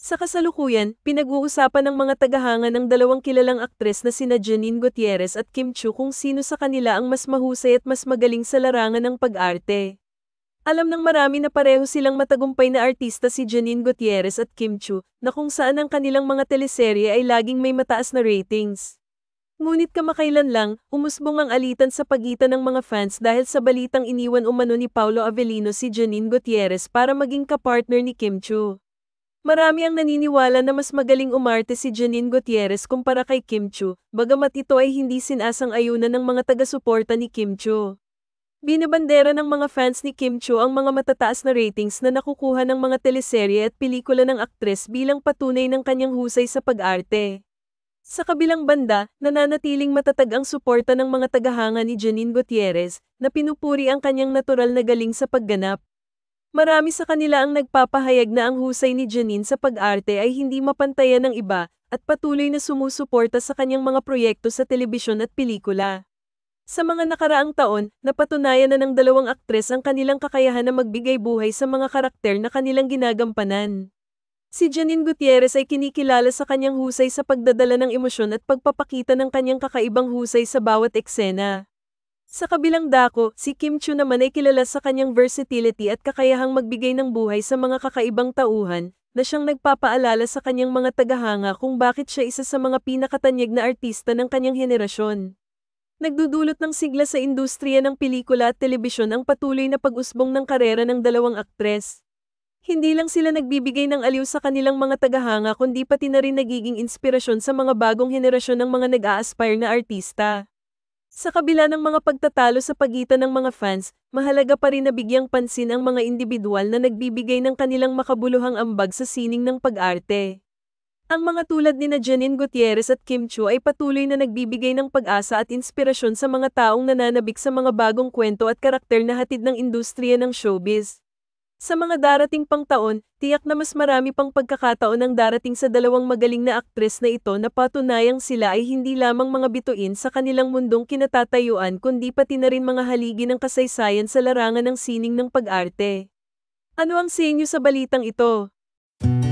Sa kasalukuyan, pinag-uusapan ng mga tagahanga ng dalawang kilalang aktres na sina Janine Gutierrez at Kim Chiu kung sino sa kanila ang mas mahusay at mas magaling sa larangan ng pag-arte. Alam ng marami na pareho silang matagumpay na artista si Janine Gutierrez at Kim Chiu, na kung saan ang kanilang mga teleserye ay laging may mataas na ratings. Ngunit kamakailan lang, umusbong ang alitan sa pagitan ng mga fans dahil sa balitang iniwan umano ni Paulo Avellino si Janine Gutierrez para maging kapartner ni Kim Chiu. Marami ang naniniwala na mas magaling umarte si Janine Gutierrez kumpara kay Kim Chiu, bagamat ito ay hindi sinasang-ayunan ng mga taga-suporta ni Kim Chiu. Binabandera ng mga fans ni Kim Chiu ang mga matataas na ratings na nakukuha ng mga teleserye at pelikula ng aktres bilang patunay ng kanyang husay sa pag-arte. Sa kabilang banda, nananatiling matatag ang suporta ng mga tagahanga ni Janine Gutierrez, na pinupuri ang kanyang natural na galing sa pagganap. Marami sa kanila ang nagpapahayag na ang husay ni Janine sa pag-arte ay hindi mapantayan ng iba, at patuloy na sumusuporta sa kanyang mga proyekto sa telebisyon at pelikula. Sa mga nakaraang taon, napatunayan na ng dalawang aktres ang kanilang kakayahan na magbigay buhay sa mga karakter na kanilang ginagampanan. Si Janine Gutierrez ay kinikilala sa kanyang husay sa pagdadala ng emosyon at pagpapakita ng kanyang kakaibang husay sa bawat eksena. Sa kabilang dako, si Kim Chiu naman ay kilala sa kanyang versatility at kakayahang magbigay ng buhay sa mga kakaibang tauhan, na siyang nagpapaalala sa kanyang mga tagahanga kung bakit siya isa sa mga pinakatanyag na artista ng kanyang henerasyon. Nagdudulot ng sigla sa industriya ng pelikula at telebisyon ang patuloy na pag-usbong ng karera ng dalawang aktres. Hindi lang sila nagbibigay ng aliw sa kanilang mga tagahanga kundi pati na rin nagiging inspirasyon sa mga bagong henerasyon ng mga nag-a-aspire na artista. Sa kabila ng mga pagtatalo sa pagitan ng mga fans, mahalaga pa rin na bigyang pansin ang mga individual na nagbibigay ng kanilang makabuluhang ambag sa sining ng pag-arte. Ang mga tulad ni Janine Gutierrez at Kim Chiu ay patuloy na nagbibigay ng pag-asa at inspirasyon sa mga taong nananabik sa mga bagong kwento at karakter na hatid ng industriya ng showbiz. Sa mga darating pang taon, tiyak na mas marami pang pagkakataon ang darating sa dalawang magaling na aktres na ito na patunayang sila ay hindi lamang mga bituin sa kanilang mundong kinatatayuan kundi pati na rin mga haligi ng kasaysayan sa larangan ng sining ng pag-arte. Ano ang sa inyo sa balitang ito?